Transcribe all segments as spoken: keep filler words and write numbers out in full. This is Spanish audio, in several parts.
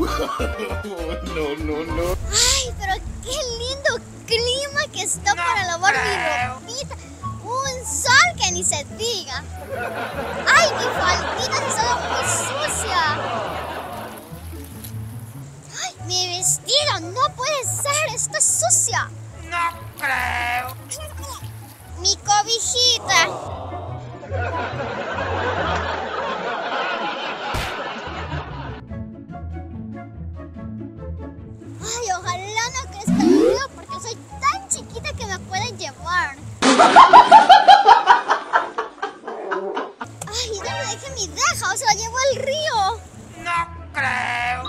No, no, no. Ay, pero qué lindo clima que está no para lavar creo. mi ropita. Un sol que ni se diga. Ay, mi faldita se está muy sucia. Ay, mi vestido no puede ser, está sucia. No creo. Mi cobijita. Ay, ojalá no crezca el río porque soy tan chiquita que me pueden llevar. Ay, ¿dónde dejé mi deja? ¿O se la llevó al río? No creo.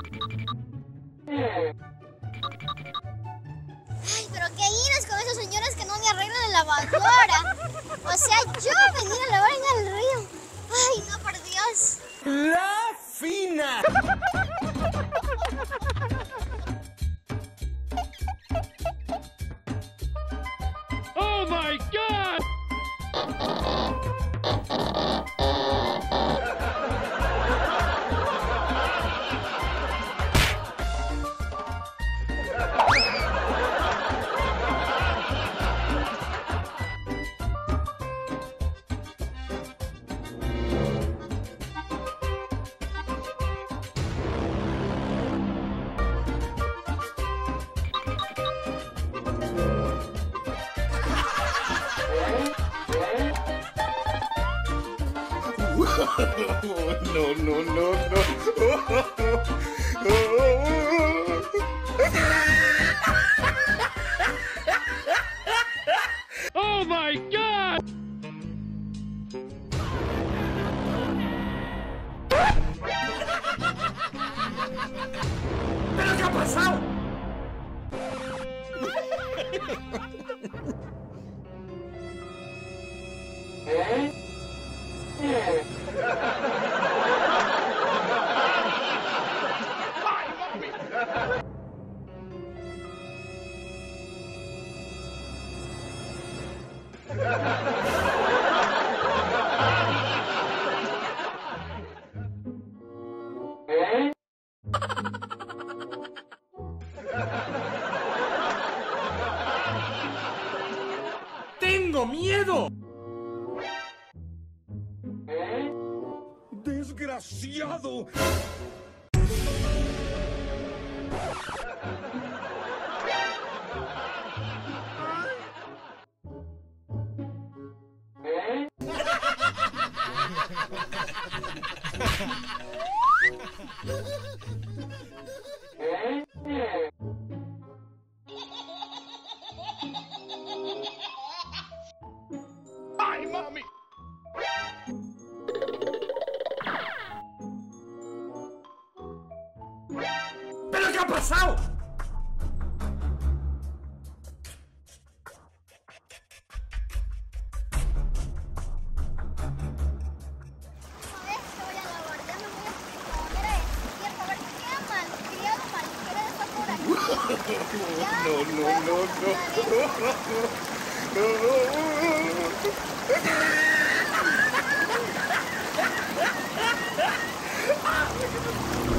Ay, pero qué iras con esos señores que no me arreglan la lavadora. O sea, yo venir a lavar en el río. Ay, no, por Dios. La fina. Oh my God! No, no, no, no. Oh my God! ¿Pero qué ha pasado? ¡Tengo miedo! ¡Desgraciado! ¡Ay, mami! ¿Pero qué ha pasado? No, no, no, no.